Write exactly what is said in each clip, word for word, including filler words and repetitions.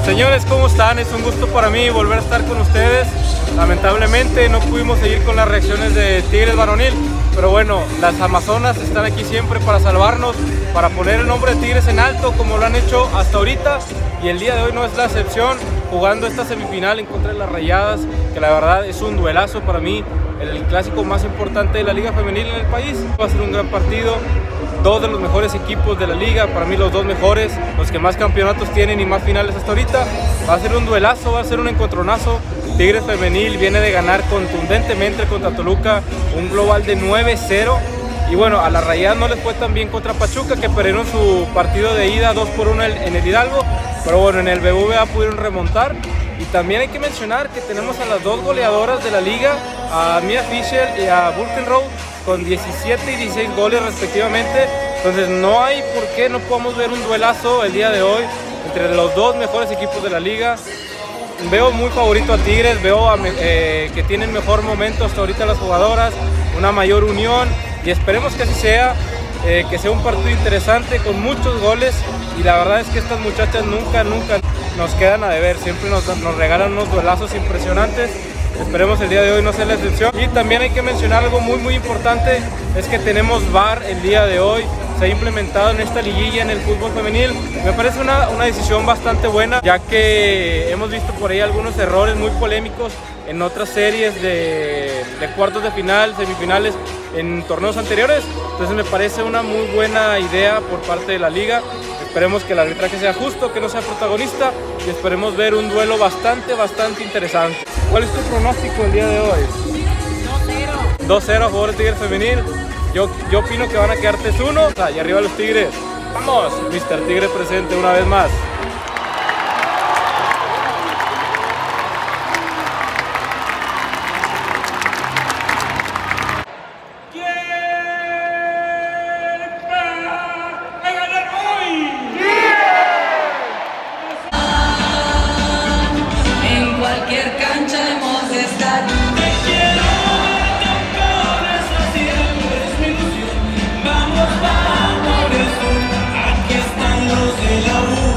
Señores, ¿cómo están? Es un gusto para mí volver a estar con ustedes. Lamentablemente no pudimos seguir con las reacciones de Tigres Varonil, pero bueno, las Amazonas están aquí siempre para salvarnos, para poner el nombre de Tigres en alto como lo han hecho hasta ahorita, y el día de hoy no es la excepción, jugando esta semifinal en contra de las Rayadas, que la verdad es un duelazo para mí, el clásico más importante de la Liga Femenil en el país. Va a ser un gran partido, dos de los mejores equipos de la liga, para mí los dos mejores, los que más campeonatos tienen y más finales hasta ahorita. Va a ser un duelazo, va a ser un encontronazo. Tigres Femenil viene de ganar contundentemente contra Toluca, un global de nueve cero. Y bueno, a las Rayadas no les fue tan bien contra Pachuca, que perdieron su partido de ida dos por uno en el Hidalgo, pero bueno, en el B B V A pudieron remontar. Y también hay que mencionar que tenemos a las dos goleadoras de la liga, a Mia Fisher y a Burkenrow, con diecisiete y dieciséis goles respectivamente. Entonces no hay por qué no podamos ver un duelazo el día de hoy entre los dos mejores equipos de la liga. Veo muy favorito a Tigres, veo a, eh, que tienen mejor momento hasta ahorita las jugadoras, una mayor unión, y esperemos que así sea, eh, que sea un partido interesante con muchos goles. Y la verdad es que estas muchachas nunca, nunca nos quedan a deber, siempre nos, nos regalan unos duelazos impresionantes. Esperemos el día de hoy no sea la excepción. Y también hay que mencionar algo muy muy importante, es que tenemos V A R el día de hoy. Se ha implementado en esta liguilla en el fútbol femenil. Me parece una, una decisión bastante buena, ya que hemos visto por ahí algunos errores muy polémicos en otras series de, de cuartos de final, semifinales, en torneos anteriores. Entonces me parece una muy buena idea por parte de la liga. Esperemos que el arbitraje sea justo, que no sea protagonista, y esperemos ver un duelo bastante, bastante interesante. ¿Cuál es tu pronóstico el día de hoy? dos cero. dos cero a favor de Tigres Femenil. Yo, yo opino que van a quedar tres uno. Y arriba los Tigres. ¡Vamos! mister Tigre presente una vez más. Cualquier cancha hemos de estar. Te quiero tocar, esa siempre es mi ilusión. Vamos, vamos, eso. Aquí están los de la U.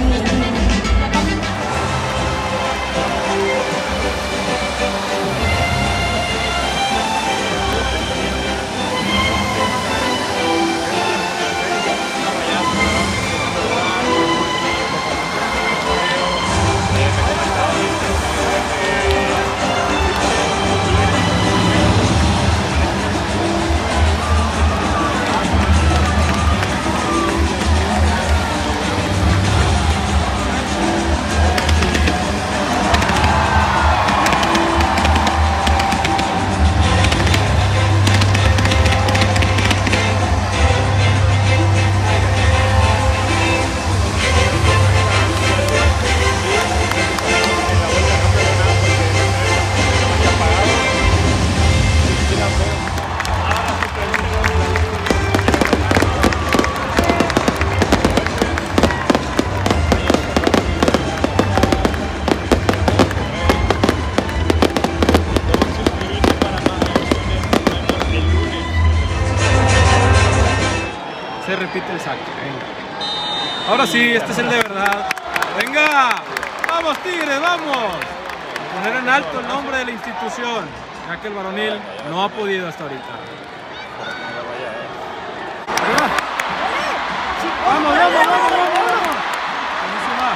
Se repite el saque. Venga. Ahora sí, este es el de verdad. ¡Venga! ¡Vamos, Tigres, vamos! A poner en alto el nombre de la institución, ya que el Varonil no ha podido hasta ahorita. ¡Vamos, vamos, vamos, vamos! vamos. Buenísima.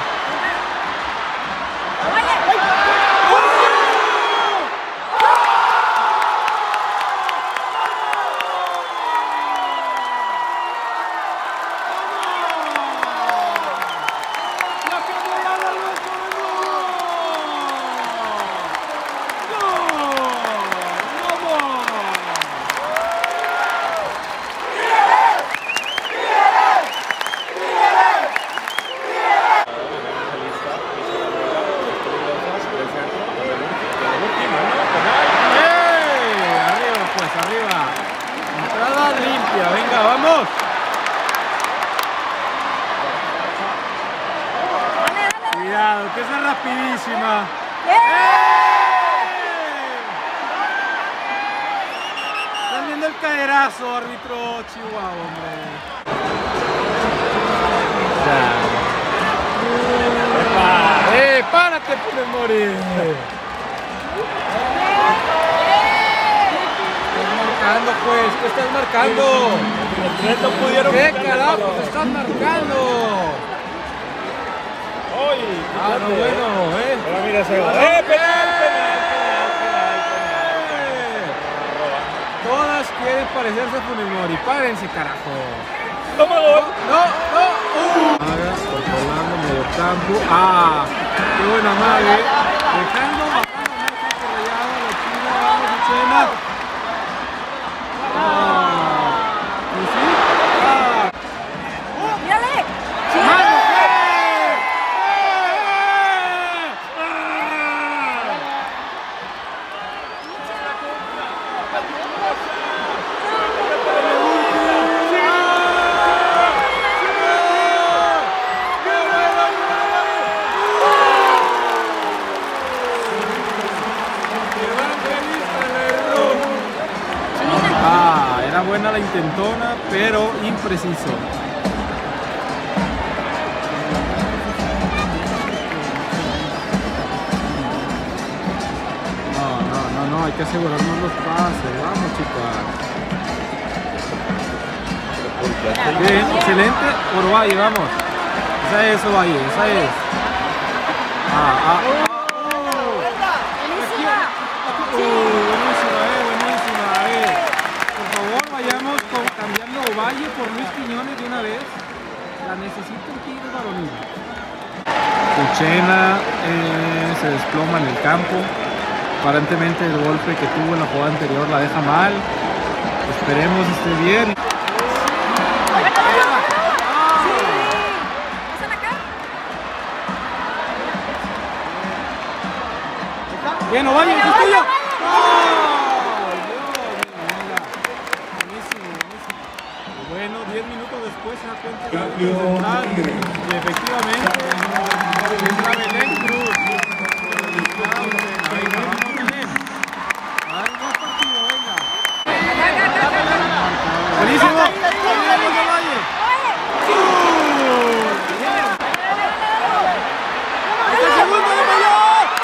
Venga, vamos. Cuidado, que esa es rapidísima. Están viendo el caderazo, árbitro Chihuahua, hombre. Ya. ¡Eh, párate, Funes Mori! Estás marcando, pues, ¿qué estás marcando? Los tres no pudieron. ¿Qué carajo estás marcando? ¡Uy! Ah, no, bueno, eh. Ahora mira ese gol. ¡Eh, penal, penal, penal, penal, penal! Todas quieren parecerse a Funes Mori. Párense, carajo. ¡Toma gol! No, no. Uh. Controlando medio campo. Ah, qué buena madre. Dejando bajar a Marca Correllado. La china, vamos, Uchena. Ah, ¿pues sí? Ah. ¡Mírale! ¡Mano! Ah, era buena la intentona, pero impreciso. No, no, no, no, hay que asegurarnos los pases. Vamos, chicas. Bien, excelente. Por Valle, vamos. Esa es eso, Valle, esa es. Ah, ah. Uh, buenísima, eh, buenísima, eh. Por favor, vayamos con, cambiando Valle por Luis Quiñones de una vez. La necesito en Tigres varonil. Uchena eh, se desploma en el campo. Aparentemente el golpe que tuvo en la jugada anterior la deja mal. Esperemos esté bien. Bueno, Valle, es tuyo. Bueno, diez minutos después se da cuenta que central y efectivamente entra Belén Cruz. Venga, vamos Belén. A dar un buen partido, venga. Buenísimo. Vamos a Valle. ¡El segundo de Mayor!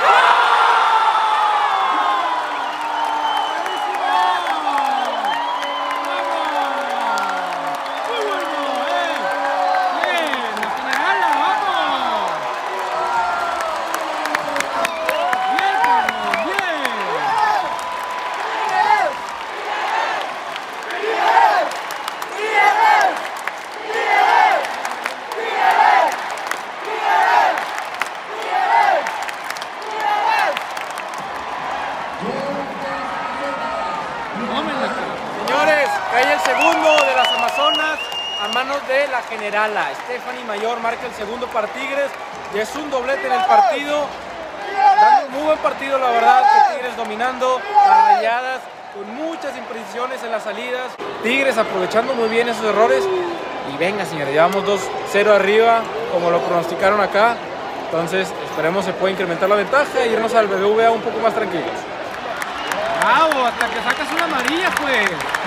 Señores, cae el segundo de las Amazonas a manos de la generala. Stephanie Mayor marca el segundo para Tigres y es un doblete en el partido. Dando un muy buen partido, la verdad, que Tigres dominando las rayadas con muchas imprecisiones en las salidas. Tigres aprovechando muy bien esos errores. Y venga, señores, llevamos dos cero arriba, como lo pronosticaron acá. Entonces, esperemos se pueda incrementar la ventaja e irnos al B B V A un poco más tranquilos. Bravo, hasta que sacas una amarilla, pues.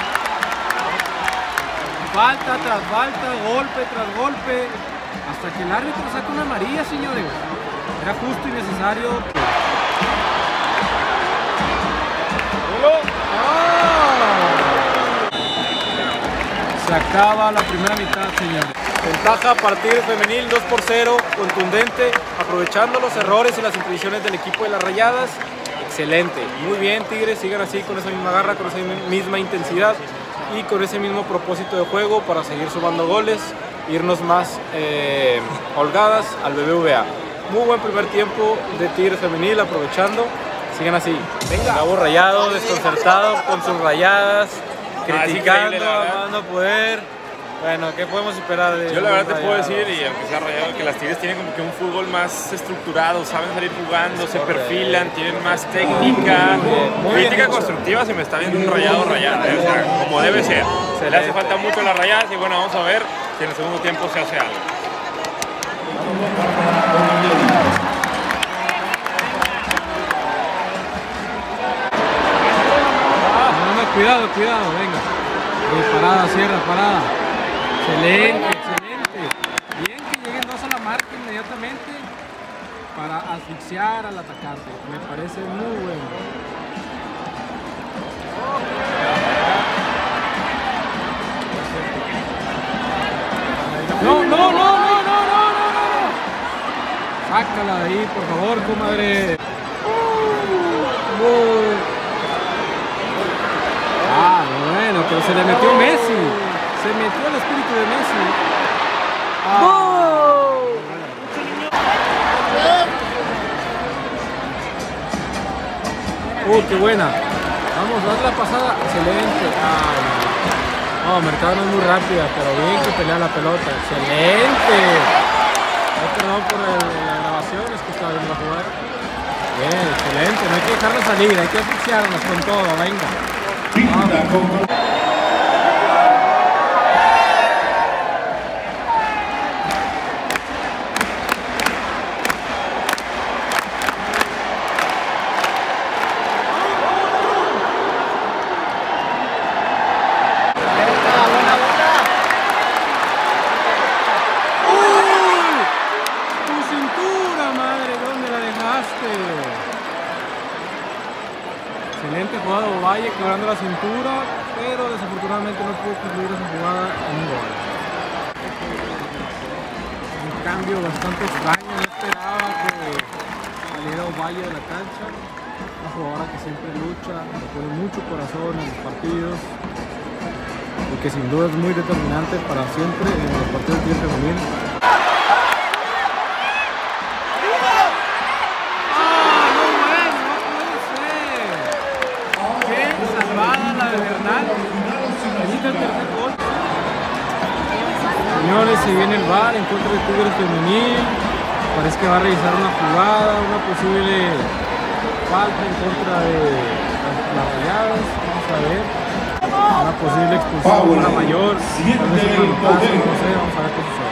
Falta tras falta, golpe tras golpe, hasta que el árbitro saca una amarilla, señores. Era justo y necesario. Se acaba la primera mitad, señores. Ventaja para Tigres femenil, dos por cero, contundente, aprovechando los errores y las imprecisiones del equipo de las Rayadas. Excelente, muy bien Tigres, sigan así con esa misma garra, con esa misma intensidad y con ese mismo propósito de juego para seguir sumando goles, irnos más eh, holgadas al B B V A. Muy buen primer tiempo de Tigres femenil, aprovechando, sigan así. Venga. Bravo Rayado, desconcertado con sus rayadas, criticando, amando poder. Bueno, ¿qué podemos esperar de Yo la verdad te Rayados? puedo decir, y aunque sea Rayado, que las Tigres tienen como que un fútbol más estructurado, saben salir jugando, se perfilan, tienen más técnica, crítica constructiva, se me está viendo un Rayado Rayada, ¿eh? O sea, como debe ser. Se le hace falta mucho a las Rayadas y bueno, vamos a ver si en el segundo tiempo se hace algo. No, no, cuidado, cuidado, venga. Eh, parada, cierra, parada. Excelente, excelente. Bien que lleguen dos a la marca inmediatamente. para asfixiar al atacante. Me parece muy bueno. No, no, no, no, no, no, no, no. Sácala de ahí, por favor, comadre. Uh, ah, bueno, pero se le metió Messi. Se metió el espíritu de Messi. Ah. Uh, qué buena. Vamos, haz la pasada. Excelente. Ay. No, Mercado no es muy rápida, pero bien que pelea la pelota. Excelente. No, perdón por el, la grabación, es que estaba viendo la jugada. Bien, excelente. No hay que dejarla salir, hay que asfixiarnos con todo. Venga. Vamos. Excelente jugada de Ovalle quebrando la cintura, pero desafortunadamente no pudo concluir esa jugada en un gol. Un cambio bastante extraño, no esperaba que saliera Ovalle de la cancha. Una jugadora que siempre lucha, que pone mucho corazón en los partidos y que sin duda es muy determinante para siempre en los partidos de femenil. Señores, se viene el V A R en contra de Tigres femenil. Parece que va a revisar una jugada, una posible falta en contra de las Rayadas. Vamos a ver. Una posible expulsión, una mayor. Tal vez una anotación, no sé, vamos a ver qué sucede.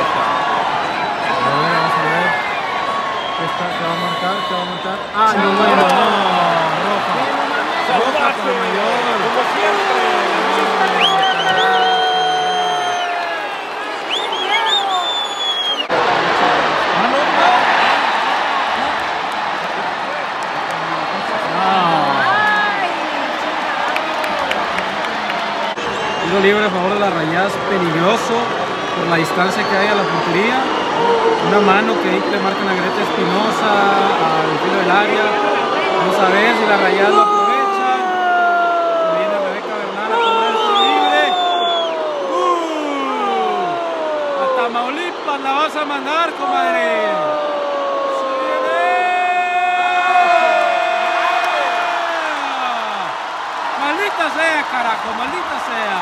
A ver, vamos a ver. ¿Qué, está, qué va a marcar? ¿Qué va a marcar? Ah, no, bueno, no, roja. Roja con mayor. Como siempre. Tiro libre a favor de las Rayadas, peligroso por la distancia que hay a la portería. Una mano que ahí le marcan a Greta Espinosa al filo del área. Vamos a ver si la Rayadas lo aprovecha. Se viene Rebeca Bernal a cobrar el tiro libre. Uh, a Tamaulipas la vas a mandar, comadre. Se viene. Maldita sea, carajo, maldita sea.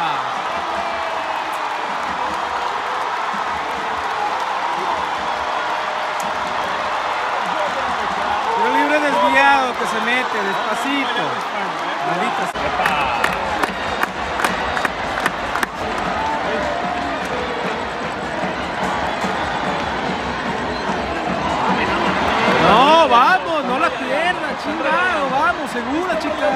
Tiro libre desviado que se mete despacito. Maldita sea. No, vamos, no la pierda, chingado, vamos, segura, chicas.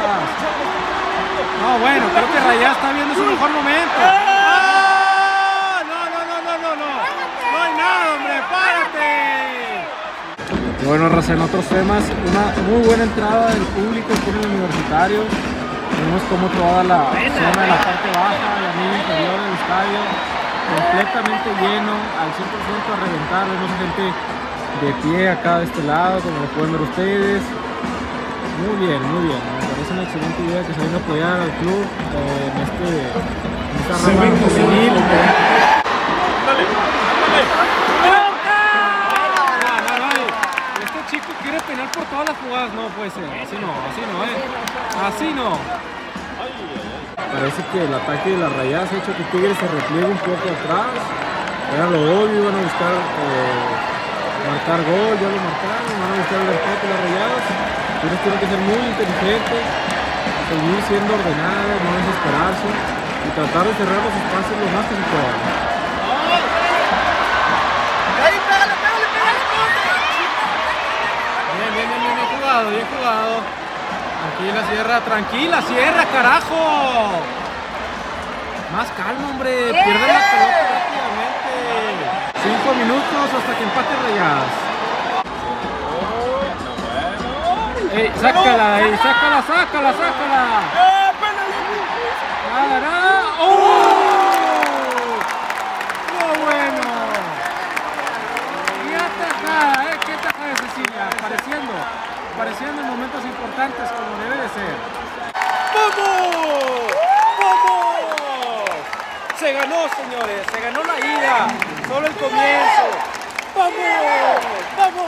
No, bueno, creo que Rayadas está viendo su mejor momento. ¡Ah! No, no, no, no, no, no. No hay nada, hombre, párate. Bueno, Raza, en otros temas, una muy buena entrada del público aquí en el Universitario. Vemos como toda la zona de la parte baja y la media inferior del estadio completamente lleno, al cien por ciento a reventar. Vemos gente de pie acá de este lado, como lo pueden ver ustedes. Muy bien, muy bien. Me parece una excelente idea que se vayan a apoyar al club eh, en, este, en esta rama juvenil. Dale, dale. Este chico quiere penal por todas las jugadas. No puede ser, así no, así no, eh. Así no. Parece que el ataque de las Rayadas ha hecho que Tigres se repliegue un poco atrás. Era lo obvio, iban a buscar eh, marcar gol, ya lo marcaron, van a buscar el empate de las Rayadas. Tigres tiene que ser muy inteligente, seguir siendo ordenadas, no desesperarse y tratar de cerrar los espacios lo más que se pueda. Bien, bien, bien, bien jugado, bien jugado. Tranquila, cierra, tranquila, cierra, carajo. Más calma, hombre, pierde la pelota rápidamente. Cinco minutos hasta que empate Rayadas. Ey, sácala ahí, sácala, sácala, sácala. Nada, nada. ¡Oh! ¡No bueno! ¡Qué atajada, eh! ¡Qué atajada de Cecilia! Apareciendo, apareciendo en momentos importantes como debe de ser. ¡Vamos! ¡Vamos! Se ganó, señores, se ganó la ida. Solo el comienzo. ¡Vamos! ¡Vamos!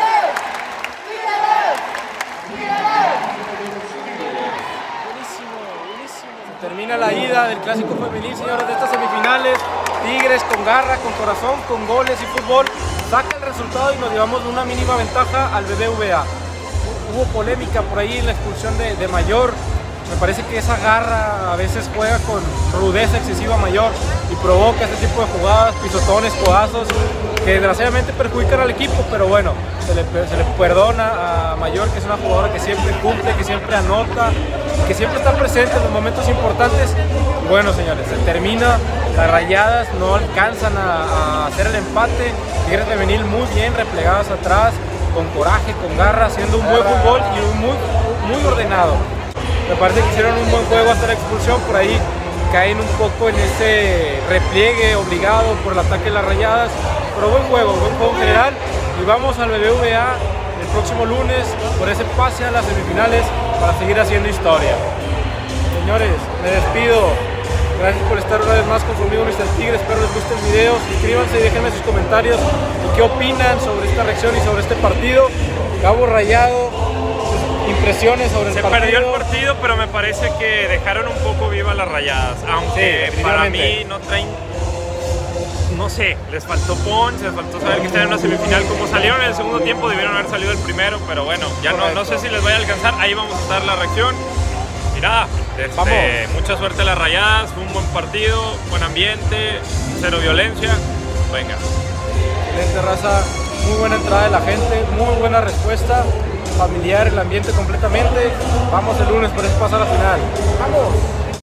Buenísimo, buenísimo. Se termina la ida del clásico femenil, señores, de estas semifinales. Tigres con garra, con corazón, con goles y fútbol. Saca el resultado y nos llevamos una mínima ventaja al B B V A. Hubo polémica por ahí en la expulsión de, de Mayor. Me parece que esa garra a veces juega con rudeza excesiva Mayor y provoca este tipo de jugadas, pisotones, codazos, que desgraciadamente perjudican al equipo, pero bueno, se le, se le perdona a Mayor, que es una jugadora que siempre cumple, que siempre anota, que siempre está presente en los momentos importantes. Bueno, señores, se termina, las Rayadas no alcanzan a, a hacer el empate, Tigres femenil muy bien, replegadas atrás, con coraje, con garra, haciendo un buen fútbol y un muy, muy ordenado. Me parece que hicieron un buen juego hasta la expulsión, por ahí caen un poco en ese repliegue obligado por el ataque de las Rayadas, pero buen juego, buen juego en general, y vamos al B B V A el próximo lunes por ese pase a las semifinales para seguir haciendo historia. Señores, me despido, gracias por estar una vez más conmigo mister Tigre, espero les guste el video, suscríbanse y déjenme sus comentarios y qué opinan sobre esta reacción y sobre este partido. Cabo Rayado, impresiones sobre el Se partido. perdió el partido, pero me parece que dejaron un poco vivas las Rayadas, aunque Sí, para mí no traen, no sé, les faltó punch, les faltó saber que están en una semifinal. Como salieron en el segundo tiempo, debieron haber salido el primero, pero bueno, ya no, no sé si les vaya a alcanzar, ahí vamos a estar la reacción. Y nada, este, mucha suerte a las Rayadas, fue un buen partido, buen ambiente, cero violencia, venga. Excelente, raza, muy buena entrada de la gente, muy buena respuesta, familiar el ambiente completamente. Vamos el lunes por eso pasa a la final. ¡Vamos!